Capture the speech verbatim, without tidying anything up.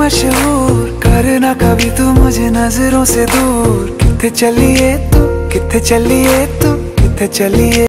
मशहूर, करना कभी तू मुझे नजरों से दूर। किथे चलिए तू, किथे चलिए तू, किथे चलिए।